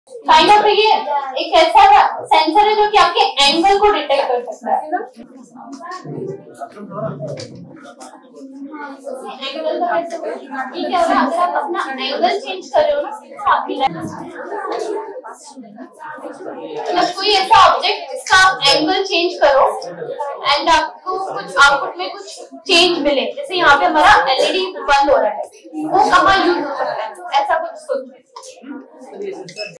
Kind of ये एक ऐसा सेंसर है जो कि आपके एंगल को डिटेक्ट कर सकता है ना। एंगल का ये क्या होगा, अगर आप अपना एंगल चेंज कर रहे हो ना तो आपकी मतलब कोई ऐसा ऑब्जेक्ट जिसका आप एंगल चेंज करो एंड आपको कुछ आउटपुट में कुछ चेंज मिले, जैसे यहाँ पे हमारा एलईडी बंद हो रहा है, वो कहाँ यूज हो सकता है, ऐसा कुछ सोचो।